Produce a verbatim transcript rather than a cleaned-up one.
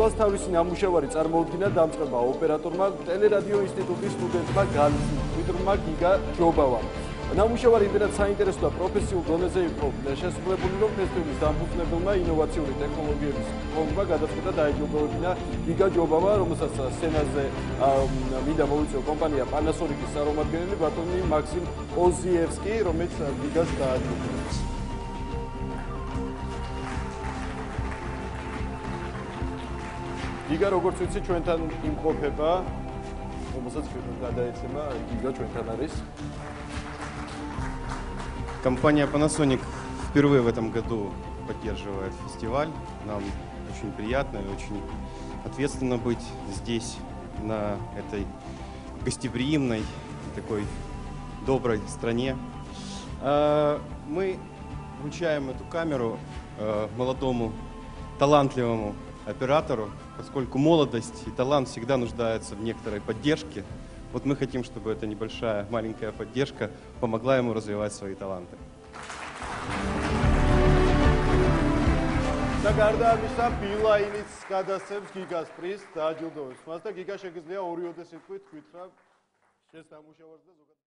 ფესტივალს თავისი ნამუშევარი წარმოუდგინა დამწყება ოპერატორმა, ტელერადიო ინსტიტუტის სტუდენტმა გალისტრმა გიგა ჯობავამ. ნამუშევარი იმდენად საინტერესო და პროფესიულ დონეზე იყო შესრულებული, რომ ფესტივალის დამფუძნებელმა ინოვაციური ტექნოლოგიების ფონდმა გადაწყვიტა დაეჯილდოვებინა გიგა ჯობავა, რომელსაც სცენაზე მინდა მოვიწვიო კომპანია Panasonic-ის წარმომადგენელი ბატონი მაქსიმ ოზიევსკი, რომელიც გიგას დააჯილდოვებს. გიგა როგორც ვიცი ჩვენთან იმყოფება, რომელსაც გადაეცემა გიგა ჩვენთან არის. Компания Panasonic впервые в этом году поддерживает фестиваль. Нам очень приятно и очень ответственно быть здесь, на этой гостеприимной, такой доброй стране. Мы вручаем эту камеру молодому, талантливому оператору, поскольку молодость и талант всегда нуждаются в некоторой поддержке. Вот мы хотим, чтобы эта небольшая, маленькая поддержка помогла ему развивать свои таланты. და გარდა ამისა, Beeline-იც გადასცემს გიგას პრიზს, დააჯილდოვებს მას და გიგა შეგიძლია ორი ოდე სიტყვით გითხრა შენს ნამუშევარზე და ზოგადად